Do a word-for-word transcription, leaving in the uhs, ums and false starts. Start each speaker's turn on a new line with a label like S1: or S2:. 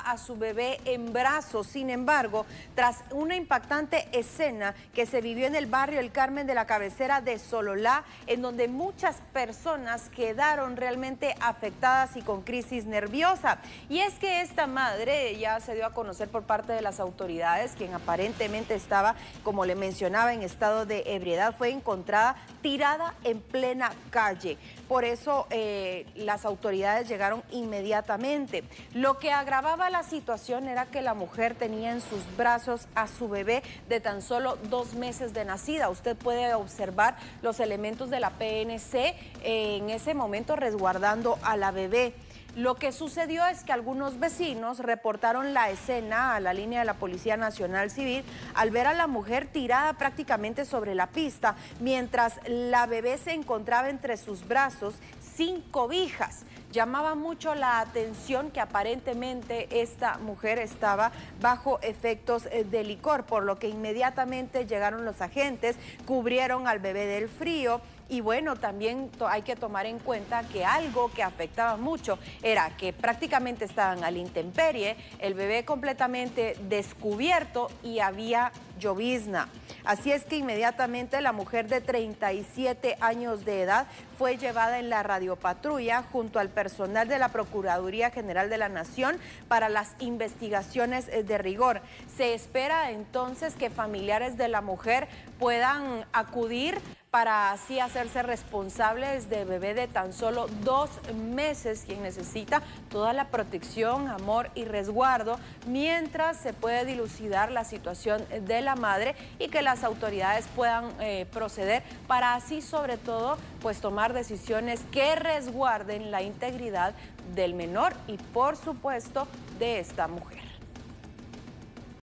S1: a su bebé en brazos. Sin embargo, tras una impactante escena que se vivió en el barrio El Carmen de la cabecera de Sololá, en donde muchas personas quedaron realmente afectadas y con crisis nerviosa. Y es que esta madre ya se dio a conocer por parte de las autoridades, quien aparentemente estaba, como le mencionaba, en estado de ebriedad, fue encontrada tirada en plena calle. Por eso eh, las autoridades llegaron inmediatamente. Lo que agravaba la situación era que la mujer tenía en sus brazos a su bebé de tan solo dos meses de nacida. Usted puede observar los elementos de la P N C eh, en ese momento resguardando a la bebé. Lo que sucedió es que algunos vecinos reportaron la escena a la línea de la Policía Nacional Civil al ver a la mujer tirada prácticamente sobre la pista, mientras la bebé se encontraba entre sus brazos sin cobijas. Llamaba mucho la atención que aparentemente esta mujer estaba bajo efectos de licor, por lo que inmediatamente llegaron los agentes, cubrieron al bebé del frío. Y bueno, también hay que tomar en cuenta que algo que afectaba mucho era que prácticamente estaban a la intemperie, el bebé completamente descubierto y había llovizna. Así es que inmediatamente la mujer de treinta y siete años de edad fue llevada en la radiopatrulla junto al personal de la Procuraduría General de la Nación para las investigaciones de rigor. Se espera entonces que familiares de la mujer puedan acudir para así hacerse responsables de bebé de tan solo dos meses, quien necesita toda la protección, amor y resguardo, mientras se puede dilucidar la situación de la madre y que las autoridades puedan eh, proceder para así sobre todo pues tomar decisiones que resguarden la integridad del menor y por supuesto de esta mujer.